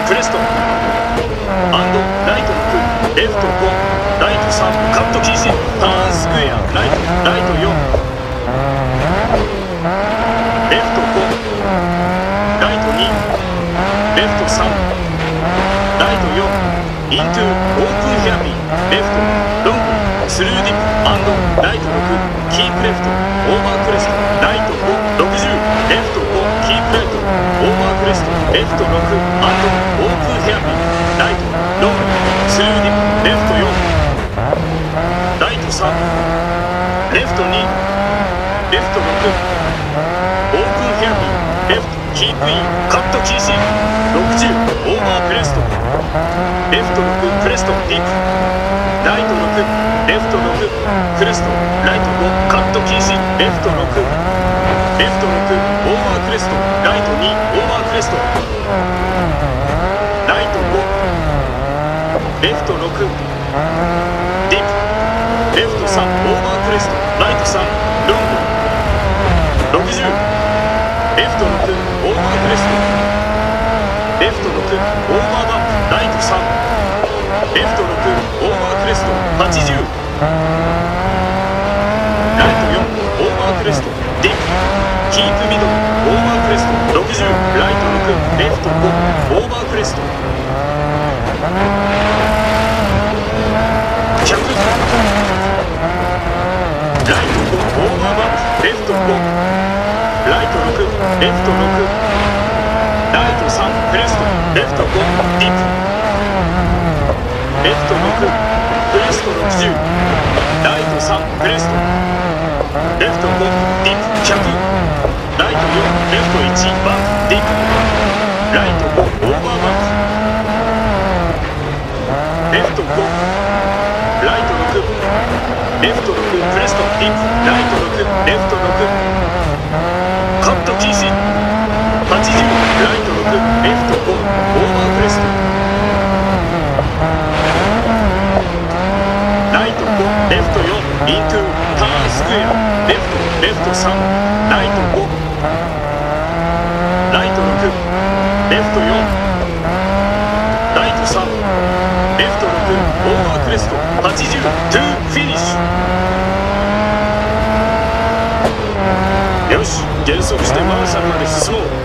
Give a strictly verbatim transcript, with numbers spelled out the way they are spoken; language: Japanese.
クレストアンドライトろく、レフトご、ライトさん、カット禁止、ターンスクエア、ライトライトよん、レフトご、ライトに、レフトさん、ライトよん、イントゥオープンヘアピー、レフトロング、スルーディップアンドライトろく、キープレフトオーバークレスト、ライトご、ろくじゅう、レフトご、キープライトオーバークレスト、レフトろく、アンドオープンヘアピー、ライトロング、スルーディップレフトよん、ライトさん、レフトに、レフトろく、オープンヘアピー、レフトキープイン、カット禁止、ろくじゅう、オーバークレスト、レフトろく、クレストディープ、ライトろく、レフトろく、クレスト、ライトご、カット禁止、レフトろく、レフトろく、オーバークレスト、ライトに、オーバークレスト、ライトご、レフトろく、ディープ、レフトさん、オーバークレスト、ライトさん、ロング、ろくじゅう、レフトろく、オーバークレスト、レフトろく、オーバーバンプ、ライトさん、レフトろく、オーバークレスト、はちじゅう、ライトよん、オーバークレスト、ディープ、キープミドル、オーバークレスト、ろくじゅう、ライトろく、レフトご、オーバークレスト、ひゃく、ライトご、オーバーバンプ、レフトご、ライトろく、レフトろく、ライトさん、クレスト、レフトご、ディープ、レフトろく、クレストろくじゅう、ライトさん、クレスト、レフトご、ディープ、ひゃく、ライトよん、レフトいち、バンプ、ディープ、ライトご、オーバーバンプ、レフトご、ライトろく、レフトろく、クレスト、ディープ、ライトろく、レフトろく、カット禁止、はちじゅう、ライトろく、レフトご、オーバークレスト、ライトご、レフトよん、イントゥターンスクエア、レフト、レフトさん、ライトご、ライトろく、レフトよん、ライトさん、レフトろく、オーバークレスト、はちじゅう、トゥーフィニッシュ。よし、減速してマーシャルまで進もう。